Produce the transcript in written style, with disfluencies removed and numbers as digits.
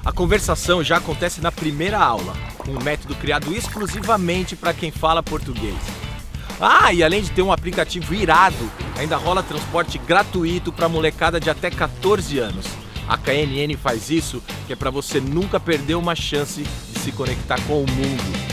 A conversação já acontece na primeira aula, um método criado exclusivamente para quem fala português. Ah, e além de ter um aplicativo irado, ainda rola transporte gratuito para molecada de até 14 anos. A KNN faz isso que é para você nunca perder uma chance de se conectar com o mundo.